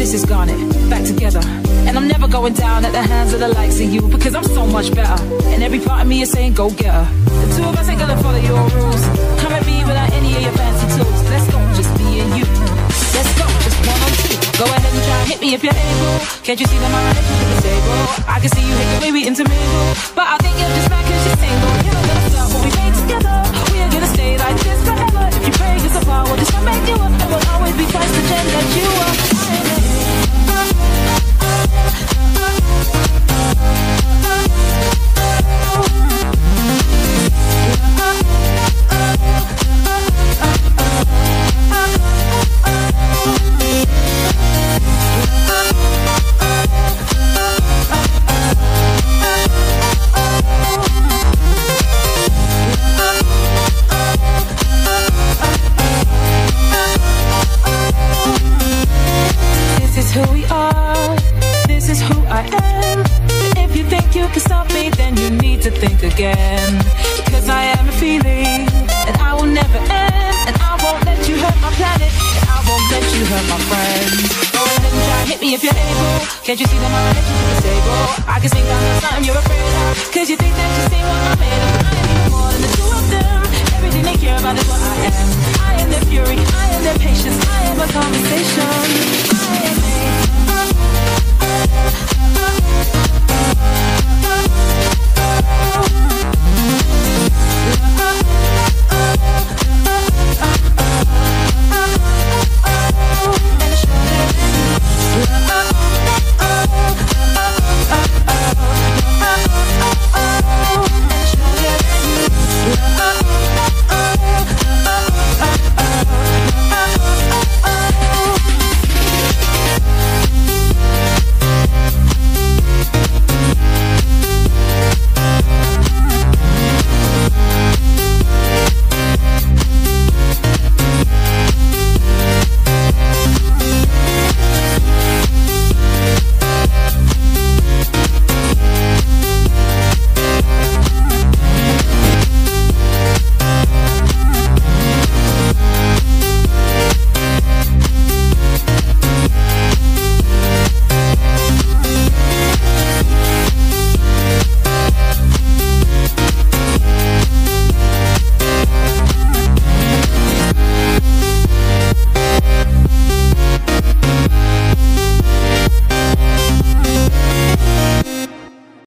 is garnet, back together. And I'm never going down at the hands of the likes of you, because I'm so much better. And every part of me is saying go get her. The two of us ain't gonna follow your rules. Come at me without any of your fancy tools. Let's go, just me and you. Let's go, just one on two. Go ahead and try and hit me if you're able. Can't you see that my relationship is stable? I can see you hate the way we intermingle, but I think you're just mad cause you're single. You're not gonna stop what we made together. We are gonna stay like this forever. If you break us apart, we'll just make you up. And we'll always be twice the gem that you are. Think again, because I am a feeling, and I will never end, and I won't let you hurt my planet, and I won't let you hurt my friends. Go ahead and try and hit me if you're able. Can't you see that my relationship is stable? I can sing down the something you're afraid of, cause you think that you see what I'm made of. I am even more than the two of them. Everything they care about is what I am. I am their fury, I am their